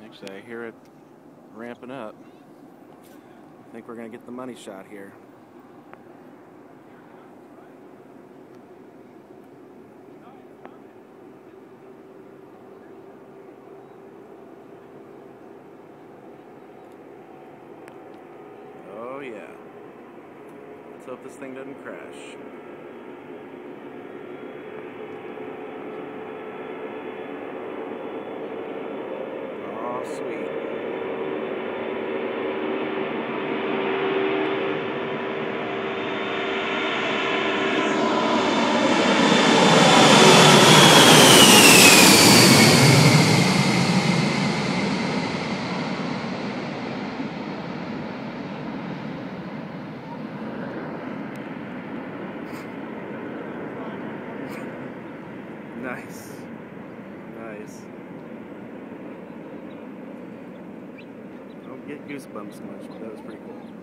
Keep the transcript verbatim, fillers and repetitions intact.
Actually, I hear it ramping up. I think we're going to get the money shot here. Oh yeah. Let's hope this thing doesn't crash. Oh, sweet. Nice. Nice. I don't get goosebumps much, but that was pretty cool.